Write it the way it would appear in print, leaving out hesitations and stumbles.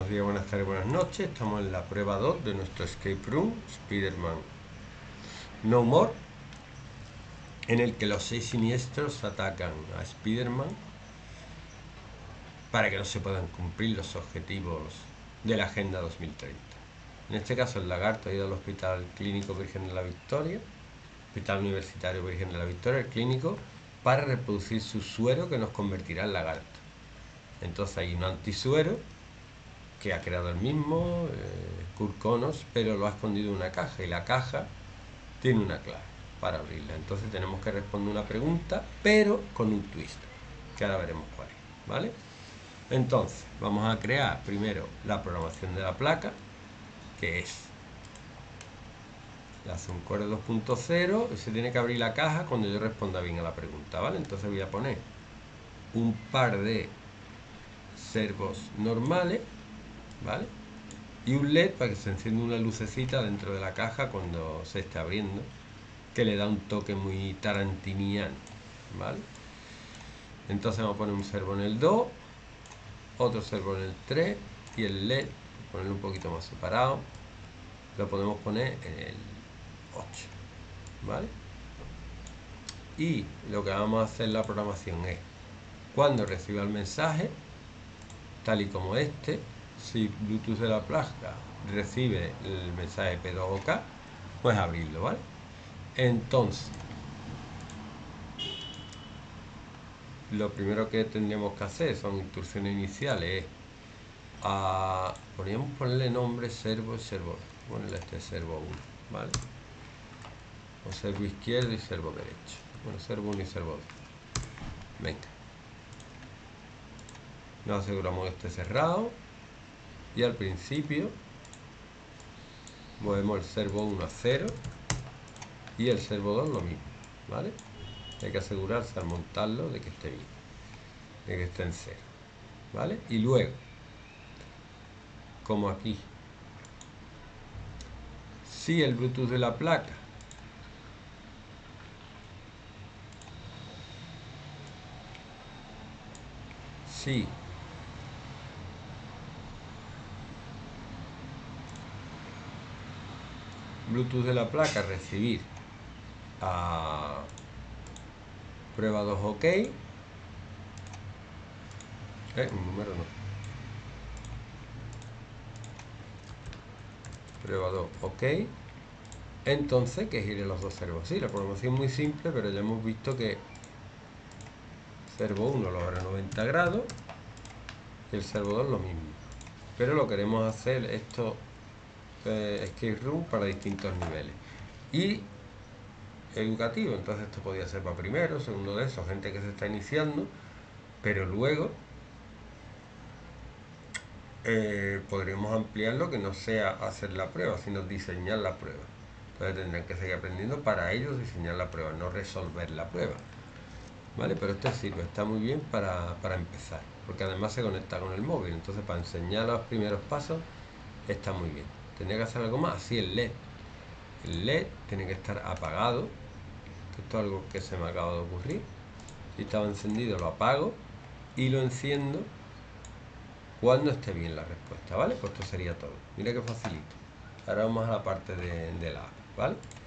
Buenos días, buenas tardes, buenas noches. Estamos en la prueba 2 de nuestro escape room Spider-Man No More, en el que los 6 siniestros atacan a Spider-Man para que no se puedan cumplir los objetivos de la Agenda 2030. En este caso el lagarto ha ido al Hospital Clínico Virgen de la Victoria, Hospital Universitario Virgen de la Victoria, el clínico, para reproducir su suero que nos convertirá en lagarto. Entonces hay un antisuero que ha creado el mismo, Kurt Connors, pero lo ha escondido en una caja, y la caja tiene una clave para abrirla. Entonces tenemos que responder una pregunta, pero con un twist, que ahora veremos cuál es, ¿vale? Entonces, vamos a crear primero la programación de la placa, que es la Core 2.0, y se tiene que abrir la caja cuando yo responda bien a la pregunta, ¿vale? Entonces voy a poner un par de servos normales, ¿vale? Y un LED para que se encienda una lucecita dentro de la caja cuando se esté abriendo, que le da un toque muy tarantiniano, ¿vale? Entonces vamos a poner un servo en el 2, otro servo en el 3 y el LED, ponerlo un poquito más separado, lo podemos poner en el 8, ¿vale? Y lo que vamos a hacer en la programación es, cuando reciba el mensaje, tal y como este, si Bluetooth de la placa recibe el mensaje P2OK, pues abrirlo, ¿vale? Entonces, lo primero que tendríamos que hacer son instrucciones iniciales. Podríamos ponerle nombre servo y servo. Ponerle este servo 1, ¿vale? O servo izquierdo y servo derecho. Bueno, servo 1 y servo 2. Venga. Nos aseguramos que esté cerrado. Y al principio movemos el servo 1 a 0 y el servo 2 lo mismo, ¿vale? Hay que asegurarse al montarlo de que esté bien, de que esté en 0, ¿vale? Y luego, como aquí, si el Bluetooth de la placa Bluetooth de la placa recibir a prueba 2 OK, un número no, prueba 2 OK, entonces que gire los dos servos. Sí, la programación es muy simple, pero ya hemos visto que servo 1 lo abre a 90 grados y el servo 2 lo mismo, pero lo queremos hacer esto escape room para distintos niveles y educativo. Entonces esto podría ser para primero, segundo de eso, gente que se está iniciando, pero luego podríamos ampliarlo, que no sea hacer la prueba, sino diseñar la prueba. Entonces tendrán que seguir aprendiendo para ellos diseñar la prueba, no resolver la prueba, ¿vale? Pero esto sirve, está muy bien para empezar, porque además se conecta con el móvil, entonces para enseñar los primeros pasos está muy bien. Tendría que hacer algo más, así el LED tiene que estar apagado, que esto es algo que se me acaba de ocurrir. Si estaba encendido lo apago y lo enciendo cuando esté bien la respuesta, ¿vale? Pues esto sería todo. Mira qué facilito. Ahora vamos a la parte de la app, ¿vale?